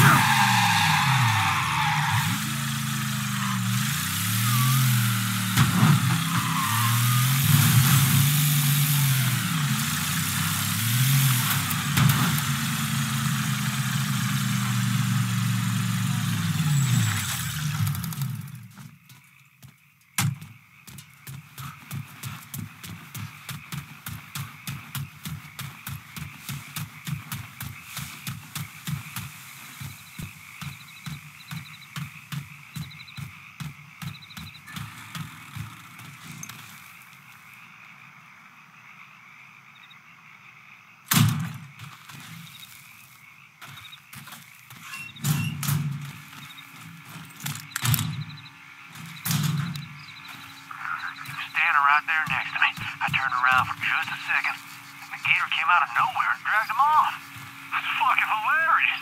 Right there next to me. I turned around for just a second, and the gator came out of nowhere and dragged him off. That's fucking hilarious.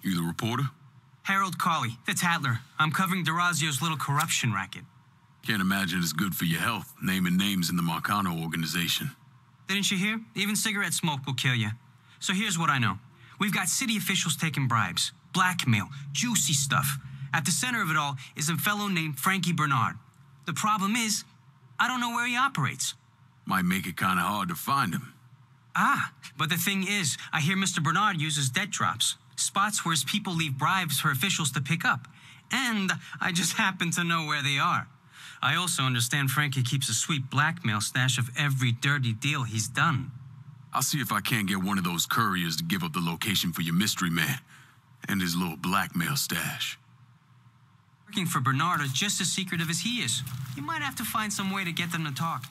You the reporter? Harold Cawley, the Tattler. I'm covering DeRazio's little corruption racket. Can't imagine it's good for your health, naming names in the Marcano organization. Didn't you hear? Even cigarette smoke will kill you. So here's what I know. We've got city officials taking bribes, blackmail, juicy stuff. At the center of it all is a fellow named Frankie Bernard. The problem is, I don't know where he operates. Might make it kind of hard to find him. But the thing is, I hear Mr. Bernard uses debt drops, spots where his people leave bribes for officials to pick up. And I just happen to know where they are. I also understand Frankie keeps a sweet blackmail stash of every dirty deal he's done. I'll see if I can't get one of those couriers to give up the location for your mystery man and his little blackmail stash. Working for Bernard are just as secretive as he is. You might have to find some way to get them to talk.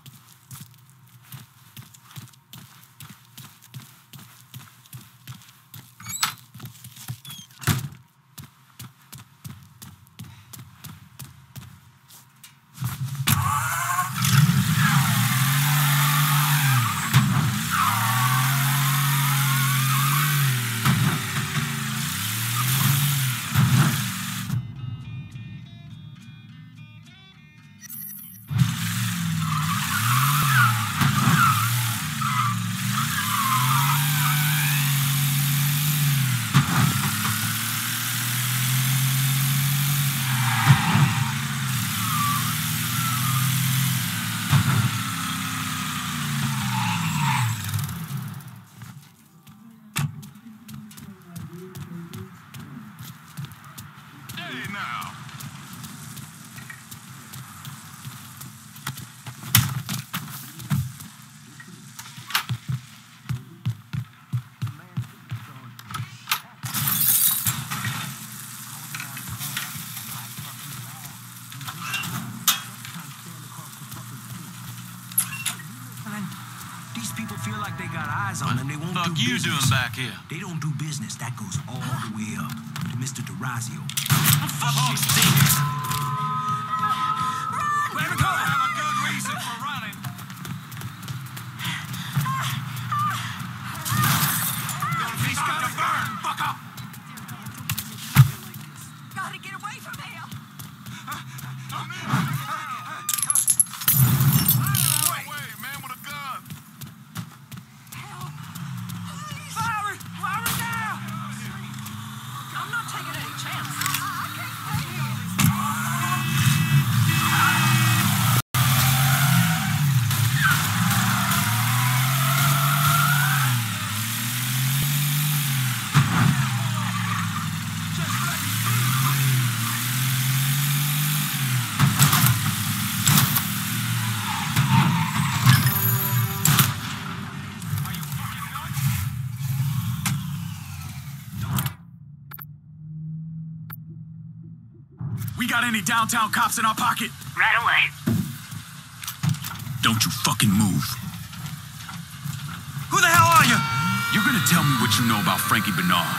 Feel like they got eyes on them. They won't do business. What the fuck you doing back here? They don't do business. That goes all the way up to Mr. DeRazio. Fuck you, Steve! Let me go! I have a good reason for running. He's got to burn! Fuck up! Gotta get away from here! Away, man with a gun! I'm not taking any chances. I can't stay here. We got any downtown cops in our pocket? Right away. Don't you fucking move. Who the hell are you? You're gonna tell me what you know about Frankie Bernard.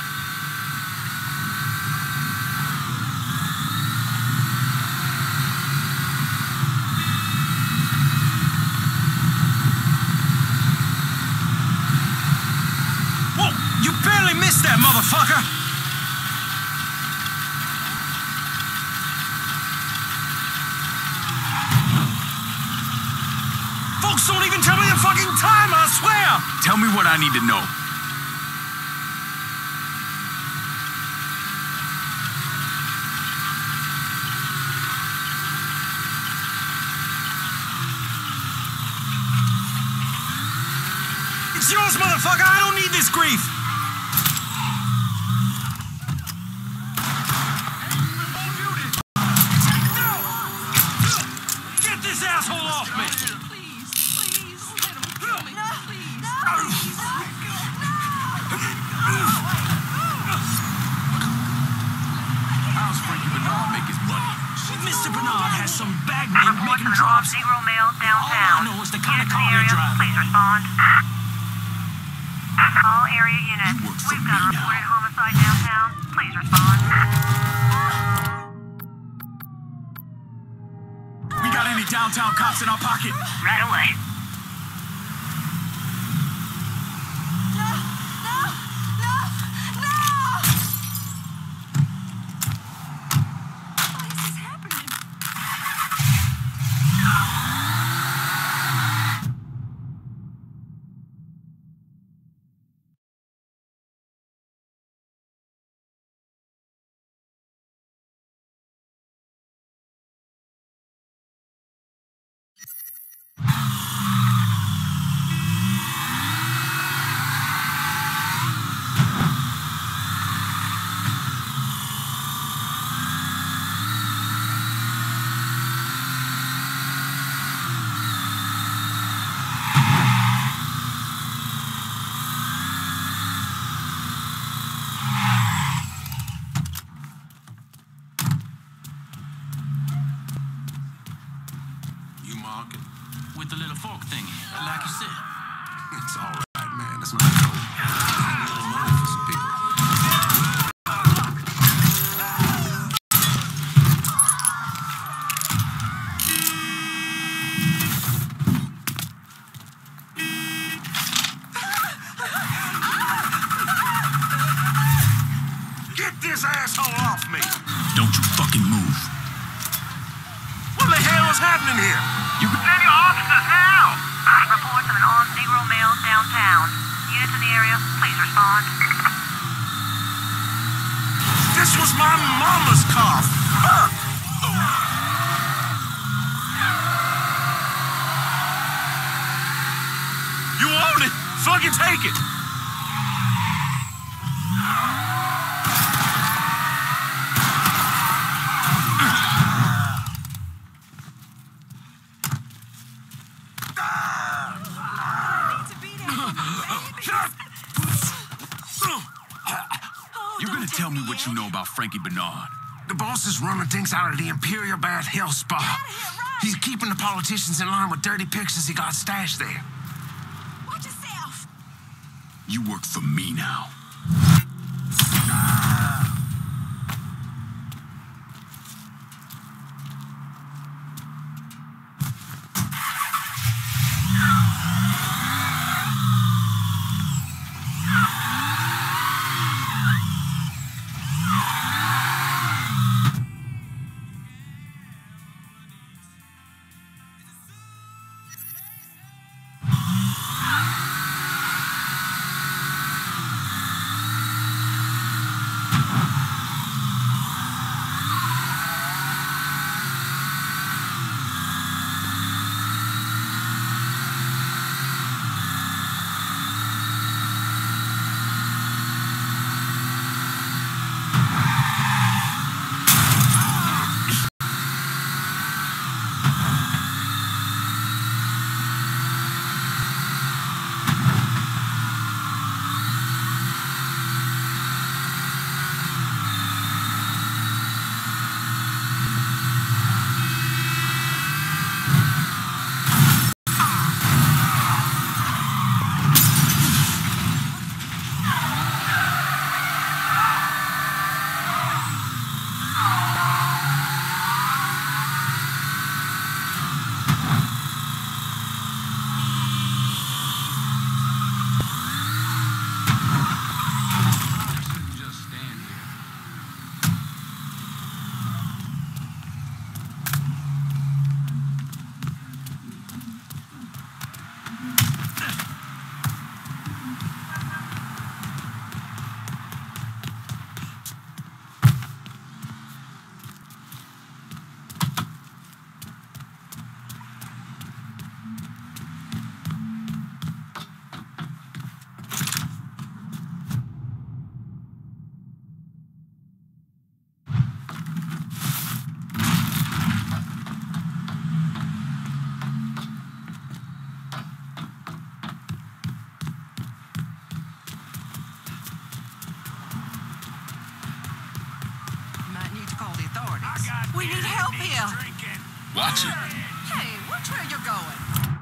Whoa! You barely missed that, motherfucker! Folks don't even tell me the fucking time, I swear! Tell me what I need to know. It's yours, motherfucker! I don't need this grief! Get this asshole off me! Please, please, let him kill me. Please, How's Frankie Bernard make his money? Mr. Bernard has some bagman making drops. Zero mail All I downtown. know is the kind of Units in car the they area, drive. please respond. All area units, You work for we've me got a now. reported homicide downtown. Please respond. We got any downtown cops in our pocket? Right away. It's not dope. A little money for some people. Get this asshole off me! Don't you fucking move. What the hell is happening here? You can... Send your officers now! Reports of an armed Negro male downtown. Units in the area, please respond. This was my mama's car. Fuck! You own it. Fucking take it. You're gonna tell me what you know about Frankie Bernard. The boss is running things out of the Imperial Bath Health Spa. He's keeping the politicians in line with dirty pictures he got stashed there. Watch yourself. You work for me now. We need help here. Watch it. Hey, watch where you're going.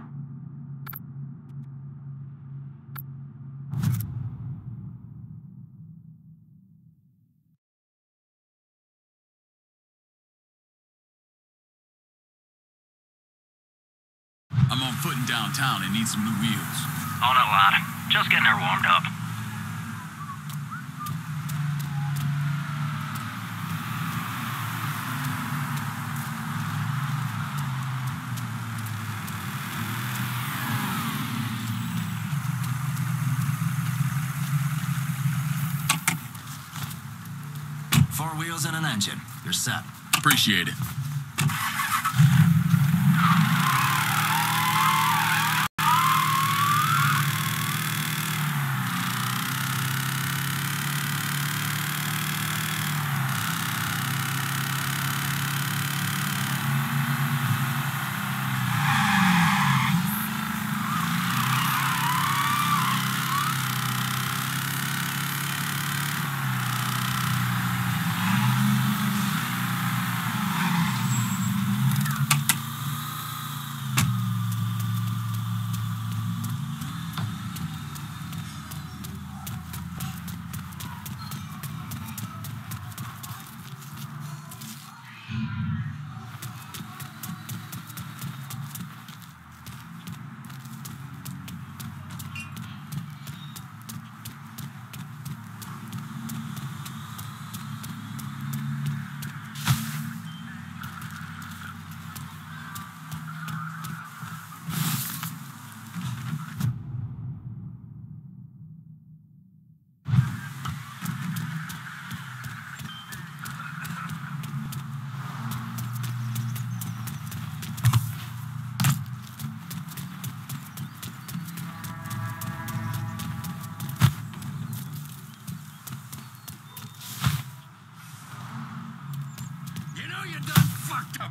I'm on foot in downtown and need some new wheels. On it, lad. Just getting her warmed up. Four wheels and an engine. You're set. Appreciate it.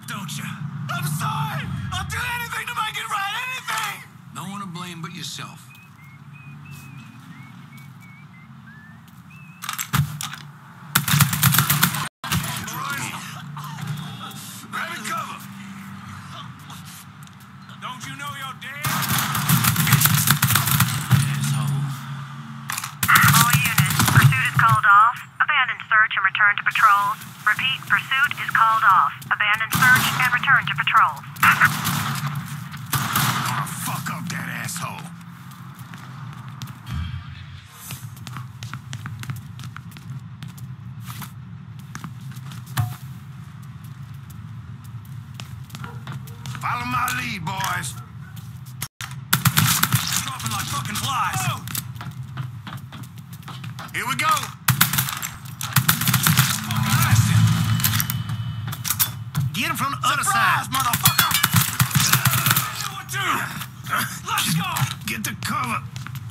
don't you? I'm sorry! I'll do anything to make it right, anything! No one to blame but yourself. Grab cover! Don't you know you're dead? Asshole. All units, pursuit is called off. Abandon search and return to patrols. Repeat, pursuit is called off. Abandon search and return to patrols. Gonna fuck up that asshole. Follow my lead, boys. Dropping like fucking flies. Oh. Here we go. Get him from the other side. Motherfucker! What to? Let's go. Get the cover.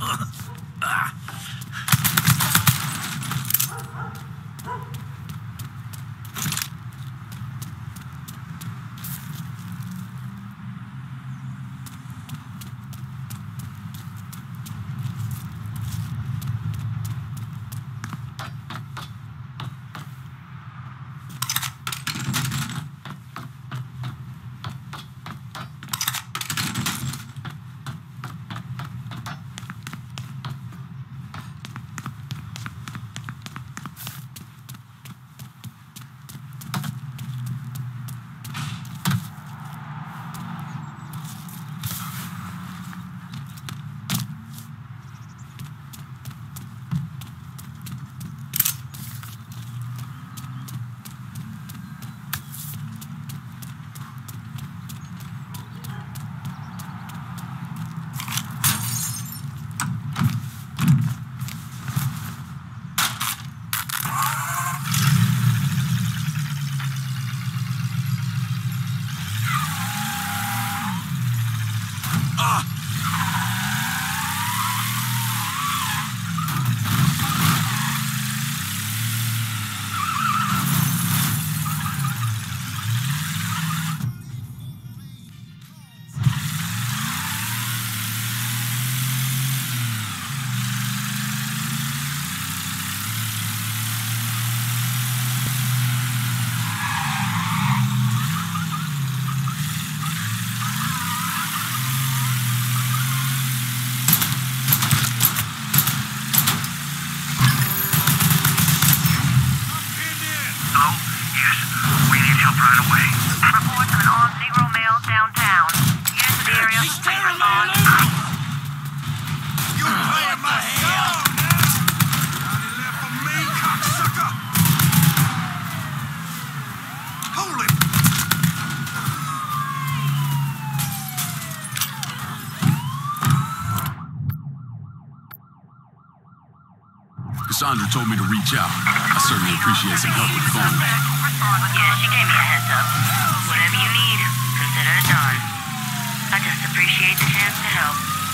Cassandra told me to reach out. I certainly appreciate some help with the phone. Yeah, she gave me a heads up. Whatever you need, consider it done. I just appreciate the chance to help.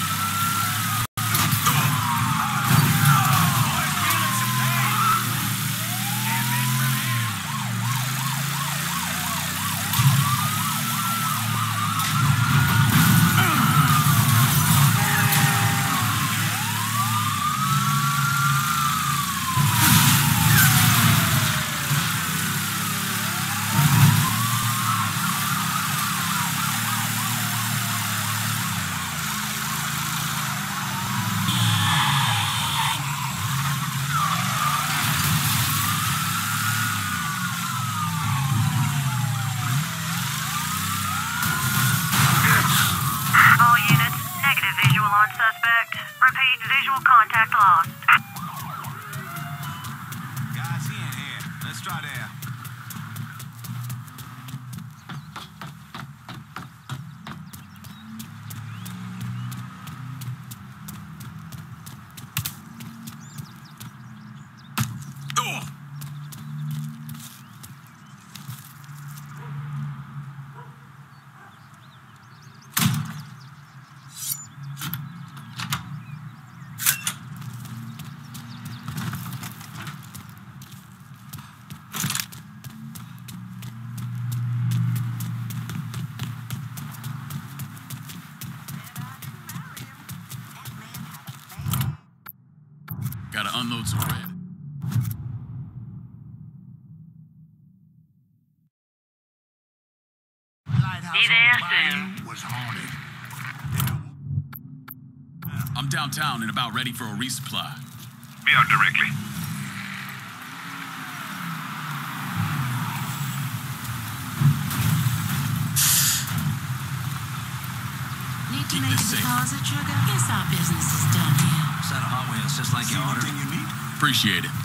Suspect. Repeat, visual contact lost. Guys, he ain't here. Let's try there. Gotta unload some bread. Be there soon. Was haunted. I'm downtown and about ready for a resupply. Be out directly. Need to Keep make a this safe. deposit, sugar? Guess our business is done here. Set of hot wheels, just like you ordered. Anything you need? Appreciate it.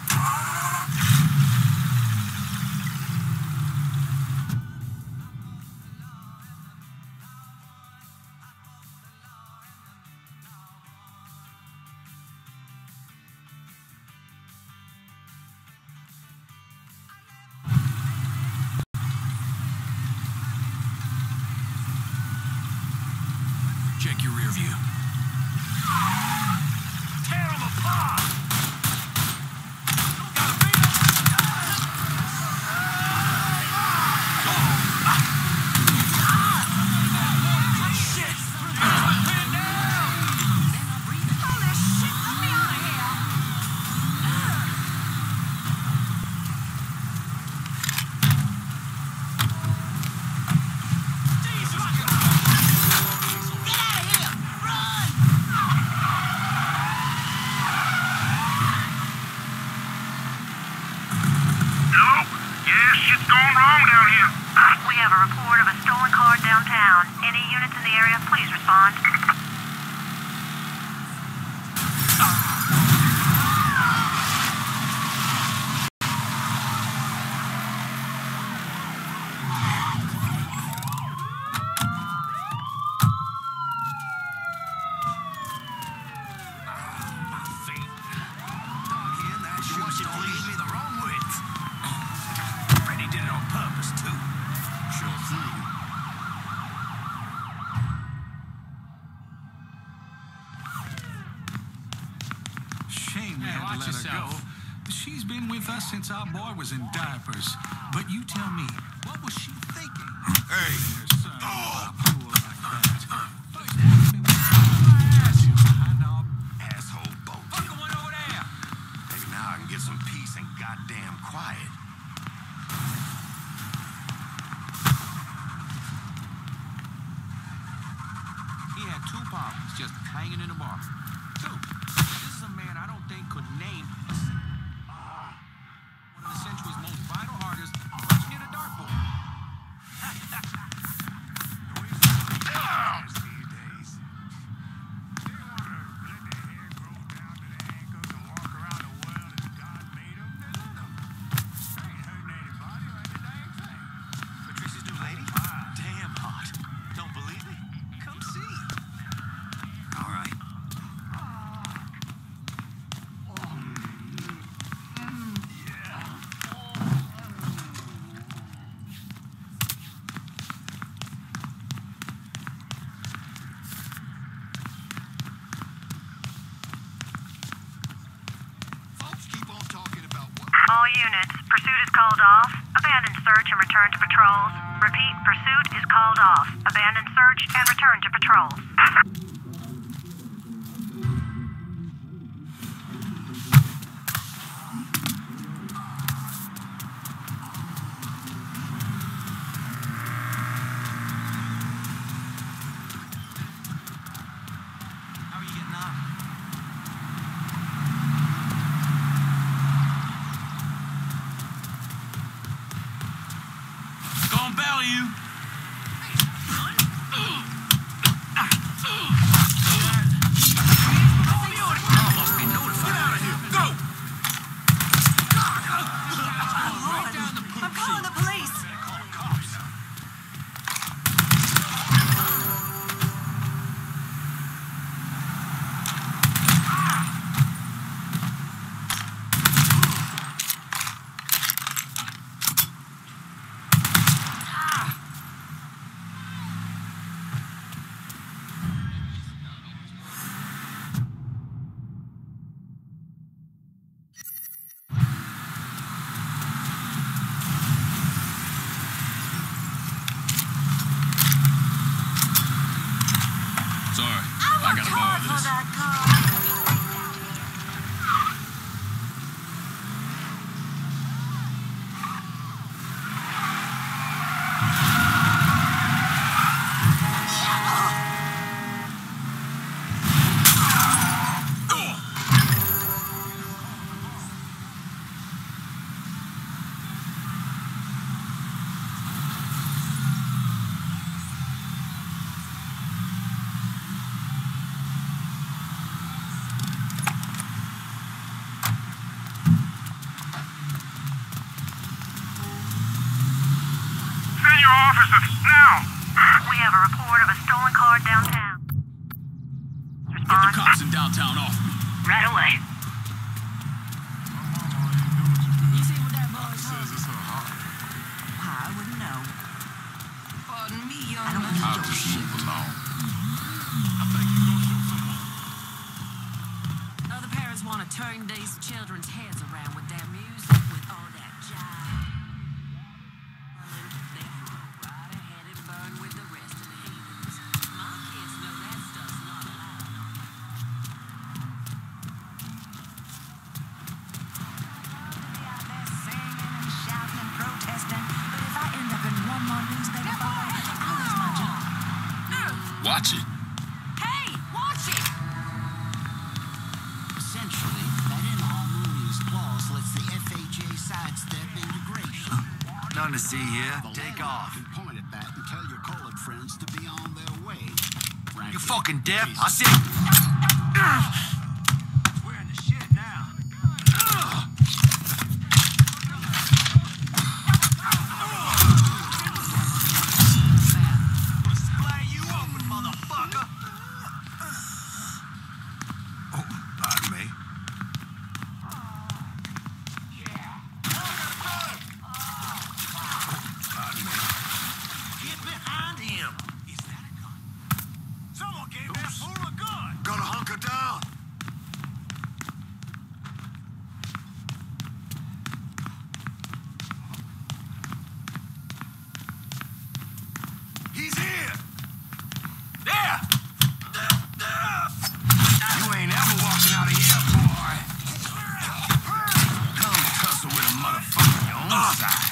Check your rear view. Tear them apart! We have a report of a stolen car downtown. Any units in the area, please respond. Shame we had to let her go. She's been with us since our boy was in diapers. But you tell me, what was she thinking? Hey. Asshole boat. Maybe now I can get some peace and goddamn quiet. He had two bottles just hanging in the bar. Two. This is a man I don't think could name one of the century's most vital artists right near the dartboard. Patricia's new lady? Damn hot. Don't believe me? Come see. All right. Folks keep on talking about what? All units, pursuit is called off. Abandon search and return to patrols. Repeat, pursuit is called off. Abandon search and return to patrols. How are you getting on? Gonna bail you. Must be notified. Get out of here. Go! I'm calling the police. your officers, now! We have a report of a stolen car downtown. Get the Respond cops in downtown off me. right away. You see what that boy says? It's so hard. I wouldn't know. Pardon me, young I don't man. need your shit. Along. Other parents want to turn these children's heads around with their music, with all that jive. They go right ahead and burn with the rest of the heathens. My kids know that stuff's not allowed. Out there singing and shouting and protesting, but if I end up in one more newspaper photo, I'll lose my job. Watch it. Hey, watch it! Essentially, that in-hall movies clause lets the FHA sidestep integration. Nothing to see here. Take off. Point at that and tell your colored friends to be on their way. You fucking deaf? I said. We're in the shit now. Gonna splat you open, motherfucker. Oh, pardon me. Pardon me. Get behind him. Is that a gun? Someone gave that fool a gun. Gotta hunker down. He's here. There. You ain't ever walking out of here, boy. Come tussle with a motherfucker on your own side.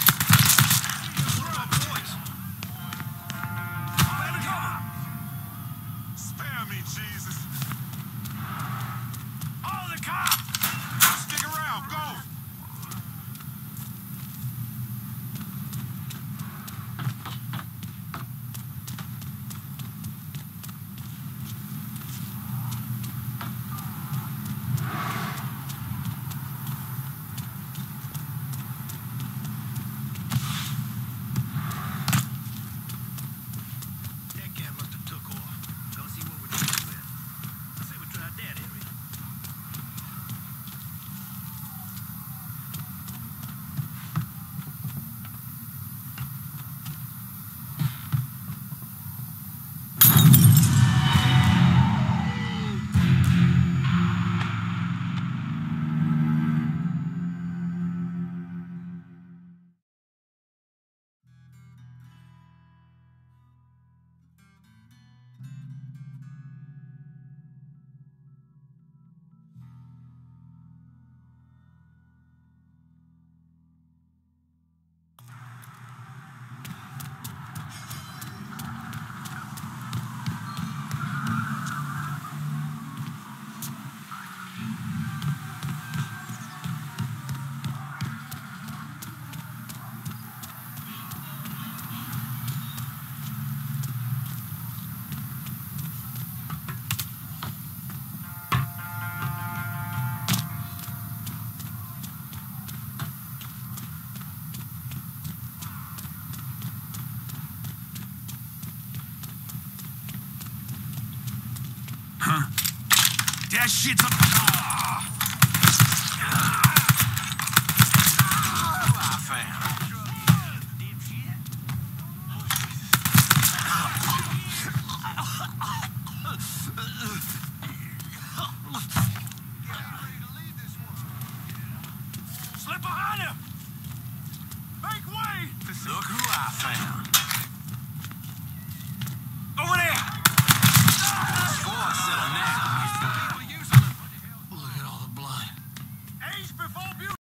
Spare me, Jesus. All the cops! Stick around, go! That cat must have took off. Don't see what we're dealing with. I say we try that area. That shit's a... Slip behind him! Make way! Look who I found. Over there! Score settle now. Look at all the blood. Age before beauty.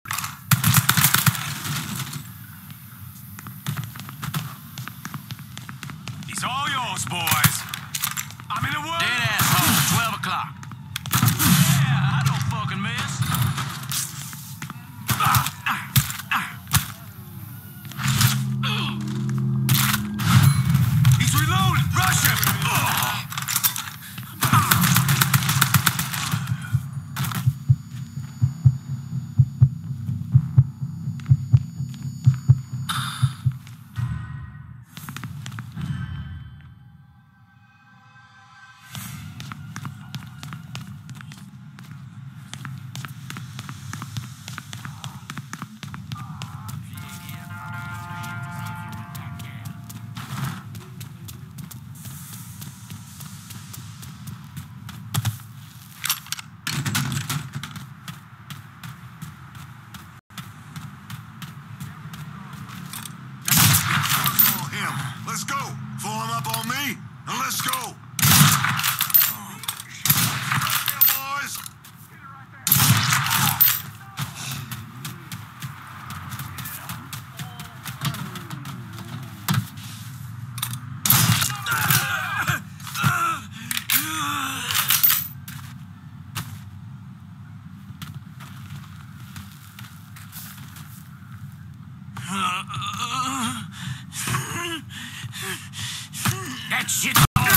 He's all yours, boys. I'm in the woods. Dead asshole, 12 o'clock. Yeah, I don't fucking miss. that shit.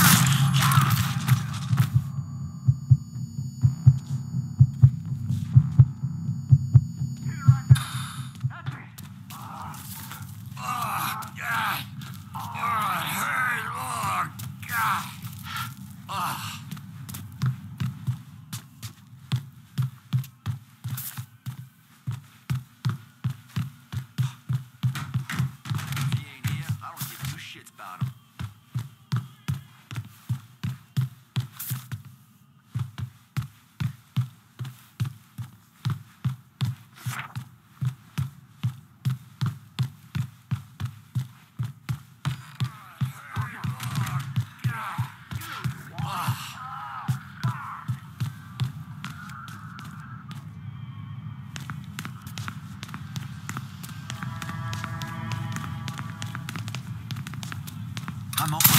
I'm off.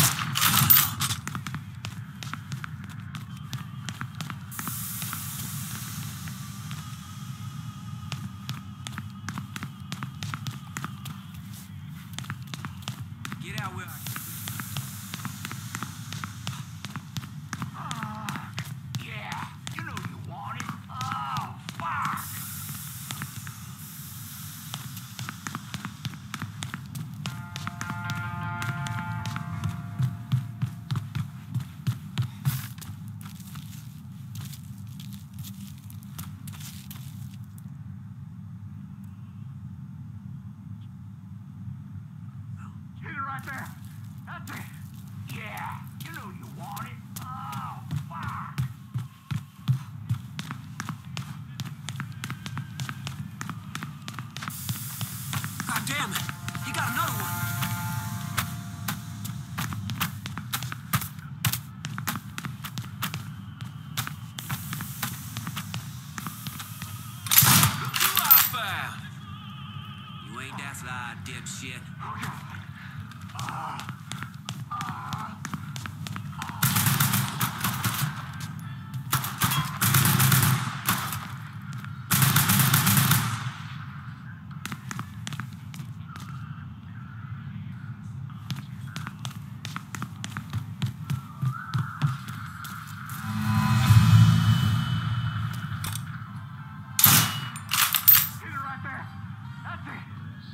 Get out where Yeah, you know you want it. Oh, fuck. Hit it right there. That's it. Yeah, you know you want it. Oh, fuck. God damn it! He got another one! Look who I found! You ain't that fly, dipshit. Hit it right there. That's it.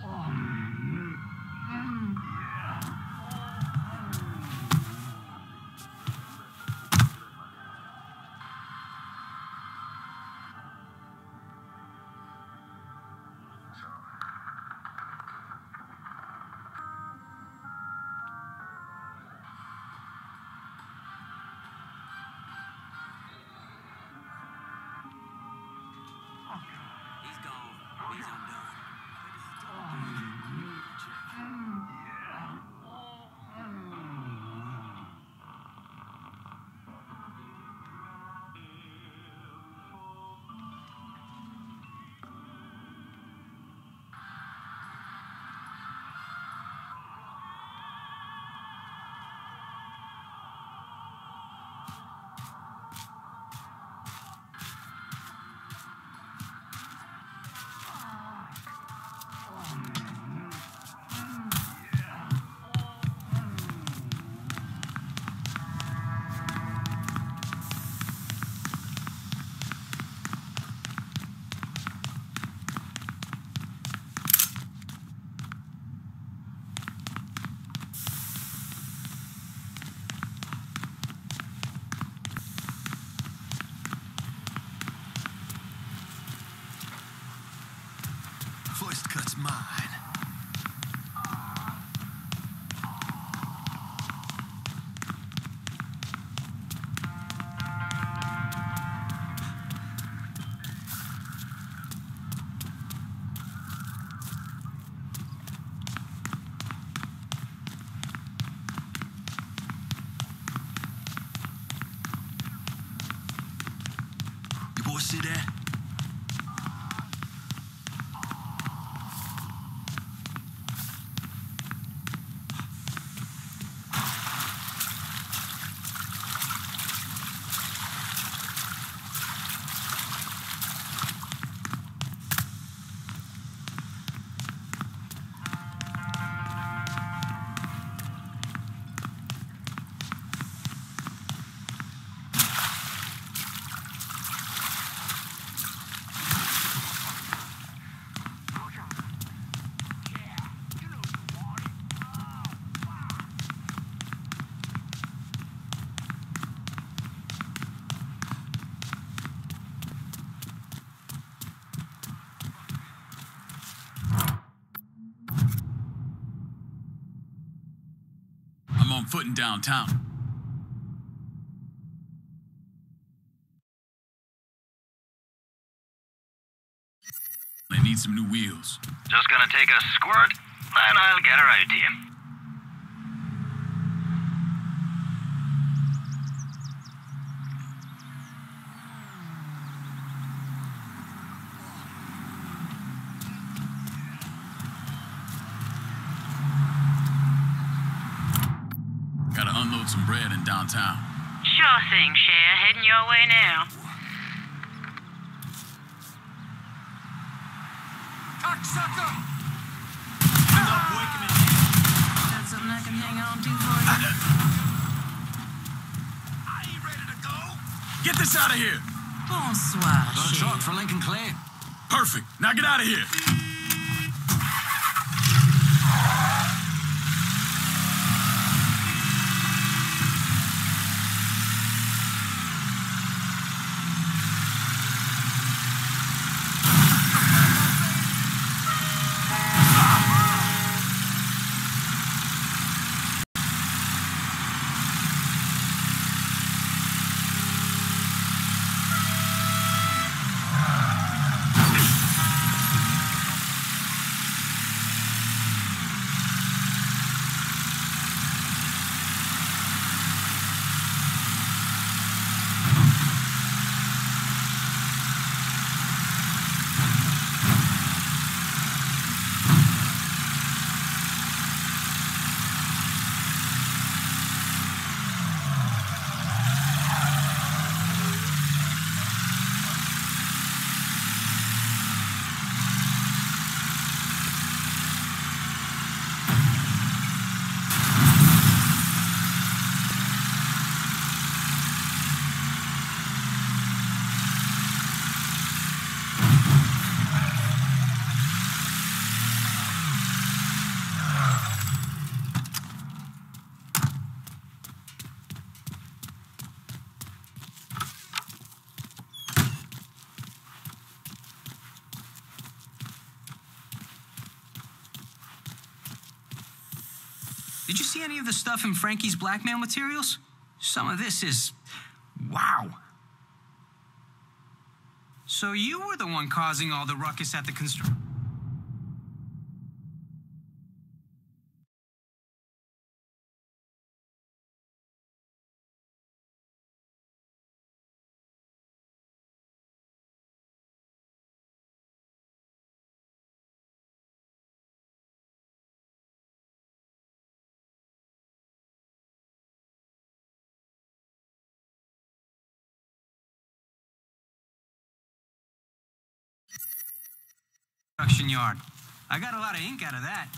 He's gone. He's undone. First cut's mine. You boys see that? footing downtown. They need some new wheels. Just gonna take a squirt, then I'll get her out to you. Gotta unload some bread in downtown. Sure thing, Cher. Heading your way now. Cocksucker! Got something I can hang on to for you? I ain't ready to go. Get this out of here! Bonsoir, Got a Cher. truck for Lincoln Clay. Perfect. Now get out of here. Did you see any of the stuff in Frankie's blackmail materials? Some of this is... wow. So you were the one causing all the ruckus at the construction... yard. I got a lot of ink out of that.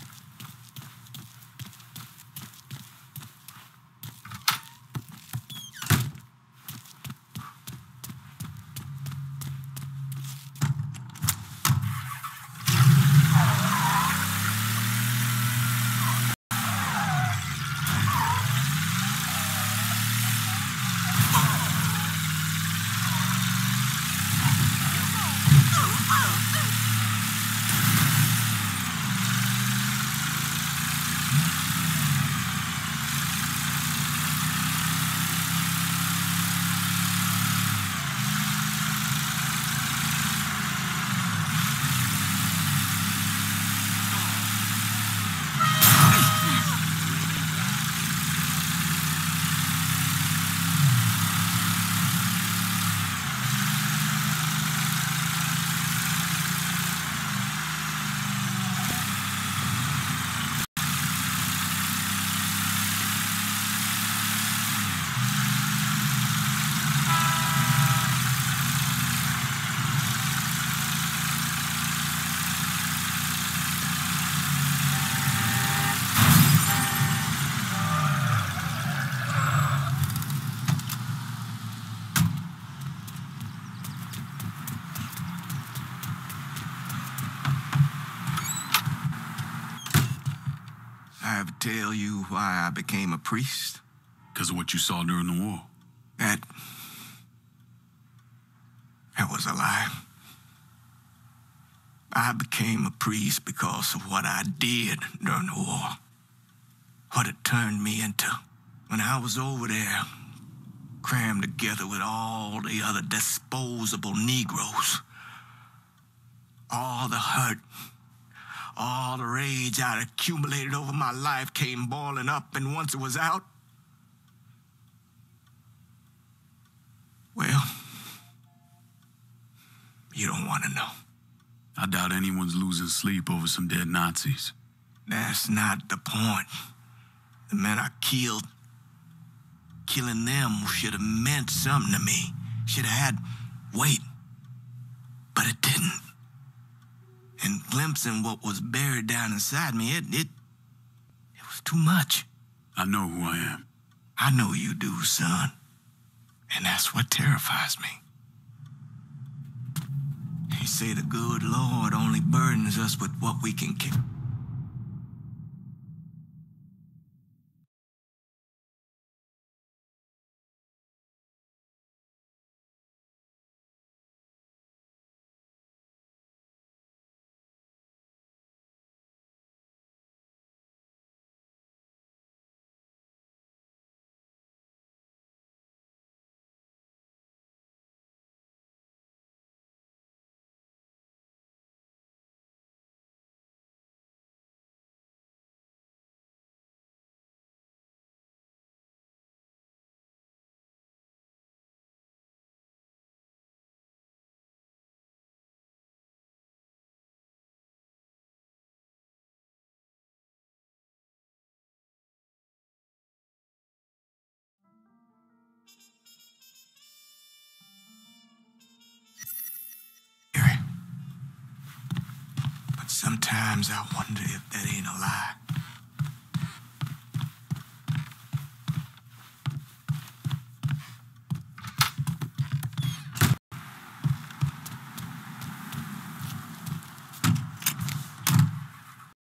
I ever tell you why I became a priest? Because of what you saw during the war. That was a lie. I became a priest because of what I did during the war. What it turned me into. when I was over there, crammed together with all the other disposable Negroes, all the hurt, all the rage I'd accumulated over my life came boiling up, and once it was out, well, you don't want to know. I doubt anyone's losing sleep over some dead Nazis. That's not the point. The men I killed, killing them should have meant something to me. Should have had weight. But it didn't. And glimpsing what was buried down inside me, it was too much. I know who I am. I know you do, son. And that's what terrifies me. They say the good Lord only burdens us with what we can carry. But sometimes I wonder if that ain't a lie.